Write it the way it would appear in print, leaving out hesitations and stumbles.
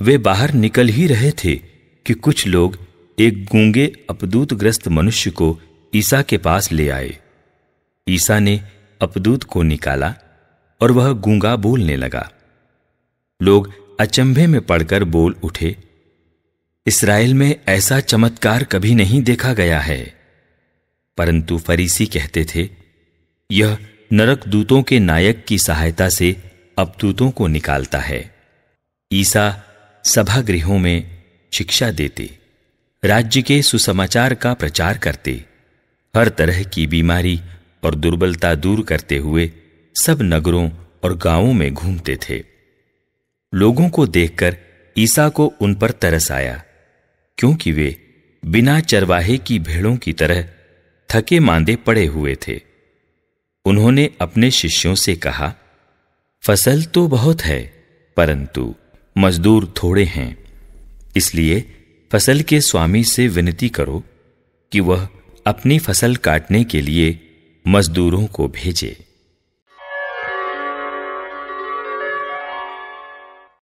वे बाहर निकल ही रहे थे कि कुछ लोग एक गूंगे अपदूतग्रस्त मनुष्य को ईसा के पास ले आए। ईसा ने अपदूत को निकाला और वह गूंगा बोलने लगा। लोग अचंभे में पड़कर बोल उठे, इस्राएल में ऐसा चमत्कार कभी नहीं देखा गया है। परंतु फरीसी कहते थे, यह नरक दूतों के नायक की सहायता से अपदूतों को निकालता है। ईसा सभागृहों में शिक्षा देते, राज्य के सुसमाचार का प्रचार करते, हर तरह की बीमारी और दुर्बलता दूर करते हुए सब नगरों और गांवों में घूमते थे। लोगों को देखकर ईसा को उन पर तरस आया, क्योंकि वे बिना चरवाहे की भेड़ों की तरह थके मांदे पड़े हुए थे। उन्होंने अपने शिष्यों से कहा, फसल तो बहुत है, परंतु मजदूर थोड़े हैं। इसलिए फसल के स्वामी से विनती करो कि वह अपनी फसल काटने के लिए मजदूरों को भेजे।